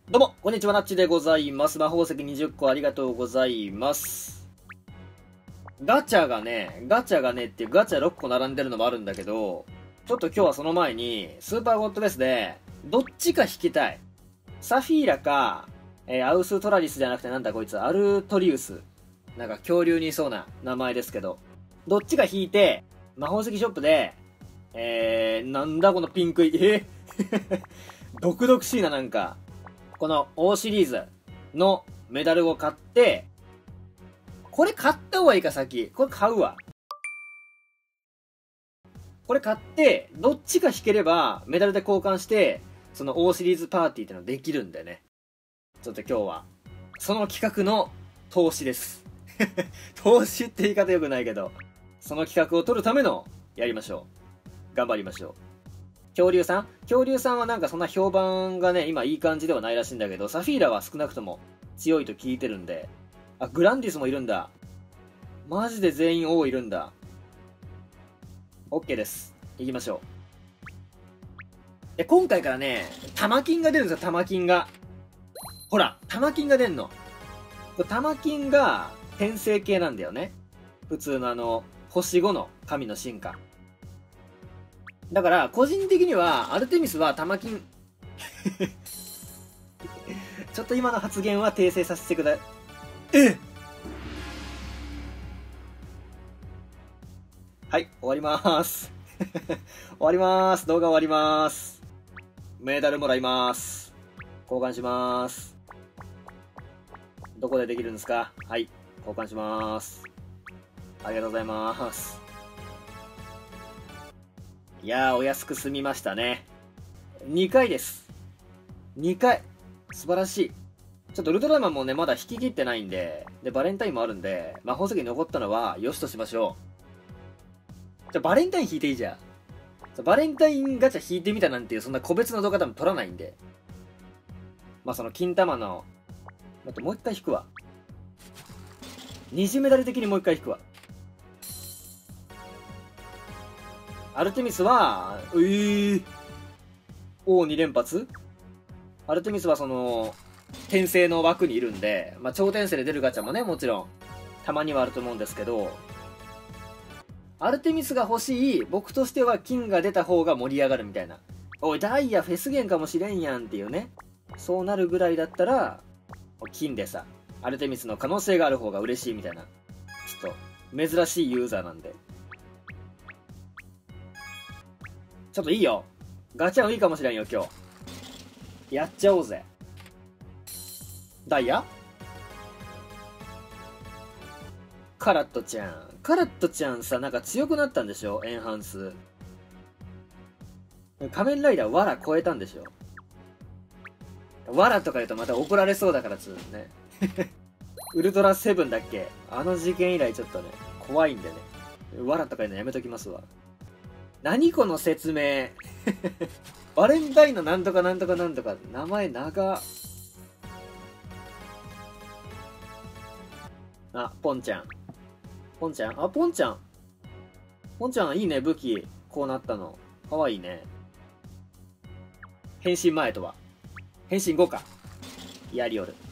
どうも、こんにちは、なっちでございます。魔法石20個ありがとうございます。ガチャがねっていうガチャ6個並んでるのもあるんだけど、ちょっと今日はその前に、スーパーゴッドベースで、どっちか引きたい。サフィーラか、アウストラリスじゃなくてなんだこいつ、アルトリウス。なんか恐竜にいそうな名前ですけど、どっちか引いて、魔法石ショップで、なんだこのピンクい、毒々しいななんか。この O シリーズのメダルを買って、これ買った方がいいか先。これ買うわ。これ買って、どっちか引ければメダルで交換して、その O シリーズパーティーってのできるんでね。ちょっと今日は、その企画の投資です。投資って言い方良くないけど、その企画を取るためのやりましょう。頑張りましょう。恐竜さんはなんかそんな評判がね、今いい感じではないらしいんだけど、サフィーラは少なくとも強いと聞いてるんで。あ、グランディスもいるんだ。マジで全員王いるんだ。OK です。行きましょう。今回からね、玉金が出るんですよ、玉金が。ほら、玉金が出んの。これ玉金が転生系なんだよね。普通の星5の神の進化。だから、個人的には、アルテミスは玉金ちょっと今の発言は訂正させてください。はい、終わりまーす。終わりまーす。動画終わりまーす。メダルもらいまーす。交換しまーす。どこでできるんですか？はい、交換しまーす。ありがとうございまーす。いやー、お安く済みましたね。2回です。2回。素晴らしい。ちょっとウルトラマンもね、まだ引き切ってないんで、バレンタインもあるんで、魔法石に残ったのは、よしとしましょう。じゃ、バレンタイン引いていいじゃん。バレンタインガチャ引いてみたなんていう、そんな個別の動画多分撮らないんで。まあ、その金玉の、待って、もう一回引くわ。二次メダル的にもう一回引くわ。アルテミスは、O2 連発。アルテミスはその、転生の枠にいるんで、まあ、超転生で出るガチャもね、もちろん、たまにはあると思うんですけど、アルテミスが欲しい、僕としては金が出た方が盛り上がるみたいな。おい、ダイヤフェスゲンかもしれんやんっていうね。そうなるぐらいだったら、金でさ、アルテミスの可能性がある方が嬉しいみたいな。ちょっと、珍しいユーザーなんで。ちょっといいよ。ガチャンいいかもしれんよ、今日。やっちゃおうぜ。ダイヤカラットちゃん。カラットちゃんさ、なんか強くなったんでしょ？エンハンス。仮面ライダーワラ超えたんでしょ？ワラとか言うとまた怒られそうだからつうね。ウルトラセブンだっけ？あの事件以来ちょっとね、怖いんでね。ワラとか言うのやめときますわ。何この説明。バレンタインのなんとかなんとかなんとか、名前長。あ、ポンちゃん。ポンちゃんあ、ポンちゃん。ポンちゃんいいね、武器。こうなったの。かわいいね。変身前とは。変身後か。やりおる。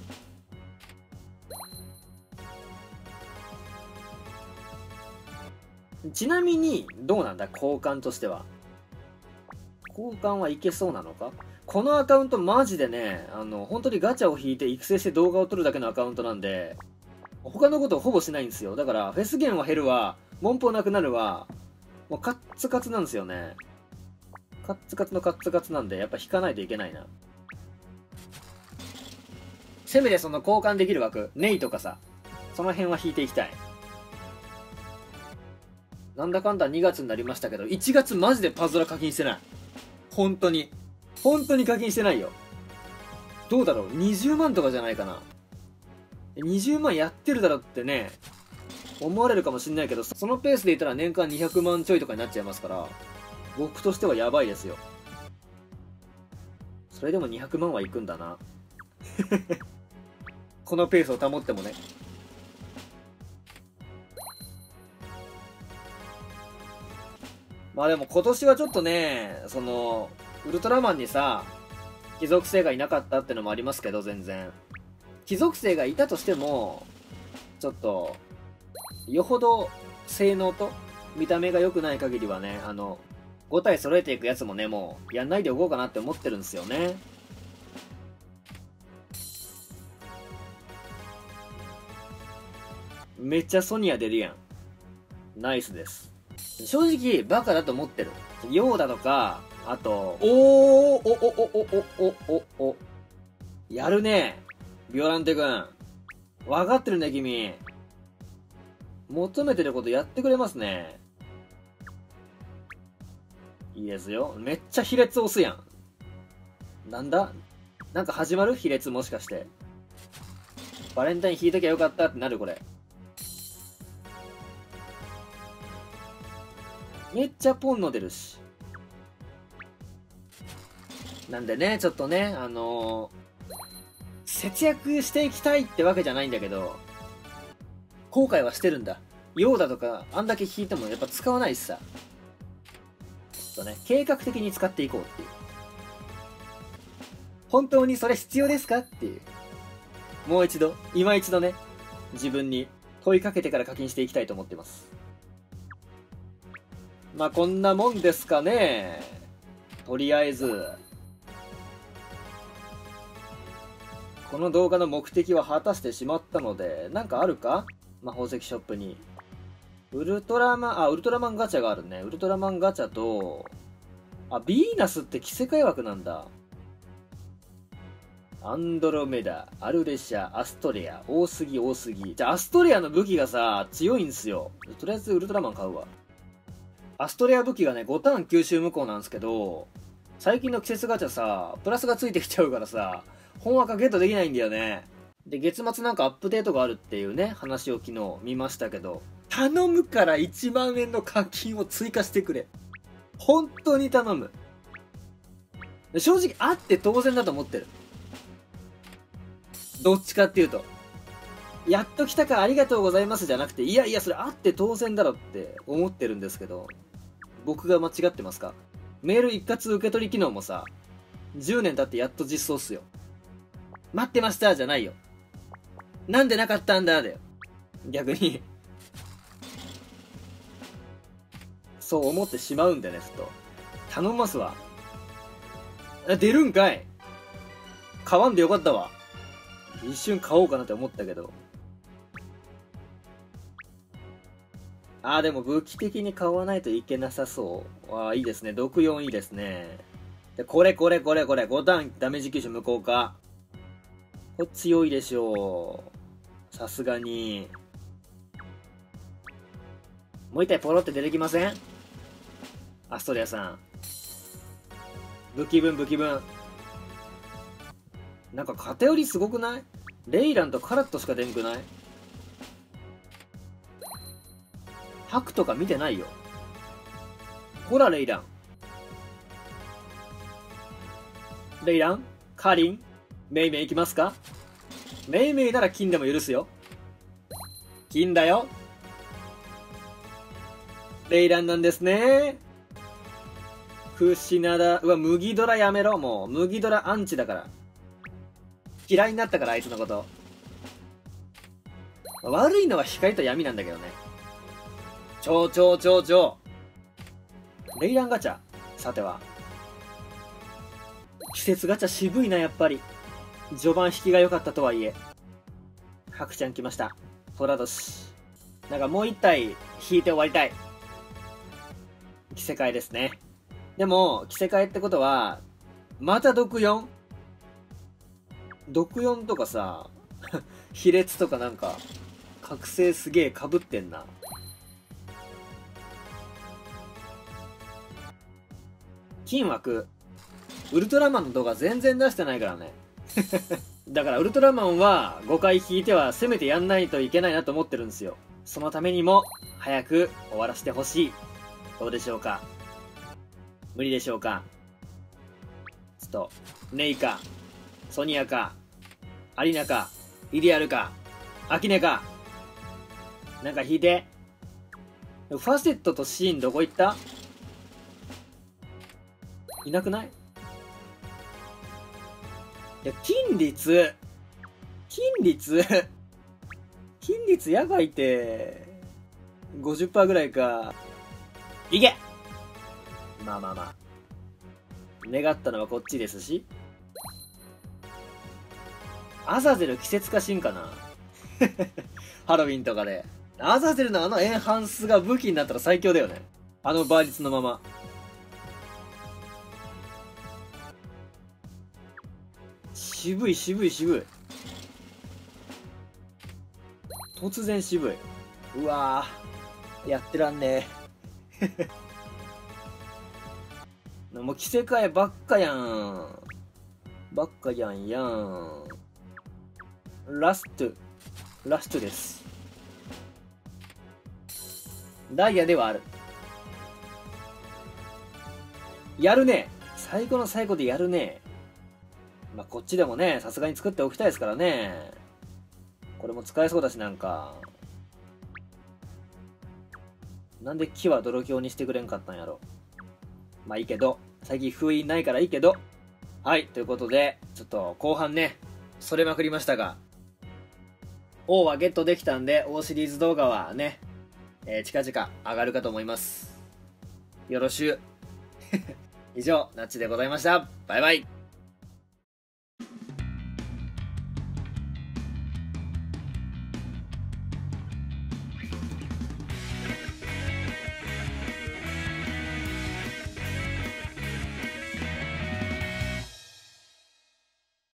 ちなみに、どうなんだ交換としては。交換はいけそうなのか？このアカウントマジでね、本当にガチャを引いて育成して動画を撮るだけのアカウントなんで、他のことをほぼしないんですよ。だから、フェスゲンは減るわ、文法なくなるわ、もうカッツカツなんですよね。カッツカツのカッツカツなんで、やっぱ引かないといけないな。せめてその交換できる枠、ネイとかさ、その辺は引いていきたい。なんだかんだ2月になりましたけど、1月マジでパズドラ課金してない。本当に。本当に課金してないよ。どうだろう ?20 万とかじゃないかな。20万やってるだろってね、思われるかもしんないけど、そのペースで言ったら年間200万ちょいとかになっちゃいますから、僕としてはやばいですよ。それでも200万はいくんだな。このペースを保ってもね。まあでも今年はちょっとね、ウルトラマンにさ、 貴族性がいなかったってのもありますけど、全然。貴族性がいたとしても、ちょっと、よほど性能と見た目が良くない限りはね、5体揃えていくやつもね、もう、やんないでおこうかなって思ってるんですよね。めっちゃソニア出るやん。ナイスです。正直、バカだと思ってる。ヨーダとか、あと、お。やるね。ビオランテ君。わかってるね、君。求めてることやってくれますね。いいですよ。めっちゃ卑劣押すやん。なんだなんか始まる卑劣もしかして。バレンタイン引いときゃよかったってなるこれ。めっちゃポンの出るし。なんでね、ちょっとね、節約していきたいってわけじゃないんだけど、後悔はしてるんだ。ヨーダとかあんだけ引いてもやっぱ使わないしさ。ちょっとね、計画的に使っていこうっていう。本当にそれ必要ですかっていう。もう一度、今一度ね、自分に問いかけてから課金していきたいと思ってます。まあこんなもんですかね。とりあえず。この動画の目的は果たしてしまったので、なんかあるか？魔法石ショップに。ウルトラマンガチャがあるね。ウルトラマンガチャと、ビーナスって着せ替え枠なんだ。アンドロメダ、アルレシア、アストレア、多すぎ。じゃあ、アストレアの武器がさ、強いんすよ。とりあえずウルトラマン買うわ。アストレア武器がね、5ターン吸収無効なんですけど、最近の季節ガチャさ、プラスがついてきちゃうからさ、本赤ゲットできないんだよね。で、月末なんかアップデートがあるっていうね、話を昨日見ましたけど、頼むから1万円の課金を追加してくれ。本当に頼む。正直あって当然だと思ってる。どっちかっていうと。やっと来たかありがとうございますじゃなくて、いやいやそれあって当然だろって思ってるんですけど、僕が間違ってますか？メール一括受け取り機能もさ、10年経ってやっと実装っすよ。待ってましたじゃないよ。なんでなかったんだだよ。逆にそう思ってしまうんでね、ちょっと頼みますわ。出るんかい。買わんでよかったわ。一瞬買おうかなって思ったけど。でも武器的に買わないといけなさそう。いいですね。毒4いいですね。で、これ。5ターンダメージ吸収無効化。これ強いでしょう。さすがに。もう一体ポロって出てきません？アストリアさん。武器分。なんか偏りすごくない？レイランとカラットしか出んくない？ハクとか見てないよ。ほらレイラン。カリンメイメイ行きますか？メイメイなら金でも許すよ。金だよ。レイランなんですね。クシナダ。麦ドラやめろ、もう。麦ドラアンチだから。嫌いになったから、あいつのこと。悪いのは光と闇なんだけどね。超。レイランガチャ。さては。季節ガチャ渋いな、やっぱり。序盤引きが良かったとはいえ。ハクちゃん来ました。トラドシ。なんかもう一体引いて終わりたい。着せ替えですね。でも、着せ替えってことは、また毒 4？ 毒 4とかさ、卑劣とかなんか、覚醒すげえ被ってんな。金枠。ウルトラマンの動画全然出してないからね。だからウルトラマンは5回引いてはせめてやんないといけないなと思ってるんですよ。そのためにも早く終わらせてほしい。どうでしょうか？無理でしょうか？ちょっと、ネイか、ソニアか、アリナか、イディアルか、アキネか。なんか引いて。ファセットとシーンどこ行った？いなくない？ いや、金率やばいて。50% ぐらいか。いけ。まあまあまあ。願ったのはこっちですし。アザゼル季節化進化な。ハロウィンとかで。アザゼルのあのエンハンスが武器になったら最強だよね。あの倍率のまま。渋い。突然渋い。うわぁ。やってらんねえ。もう着せ替えばっかやん。やん。ラストです。ダイヤではある。やるね。最後の最後でやるね。まあ、こっちでもね、さすがに作っておきたいですからね。これも使えそうだし、なんか。なんで木は泥強にしてくれんかったんやろ。まあいいけど、最近封印ないからいいけど。はい、ということで、ちょっと後半ね、それまくりましたが、王はゲットできたんで、王シリーズ動画はね、近々上がるかと思います。よろしゅう。以上、ナッチでございました。バイバイ。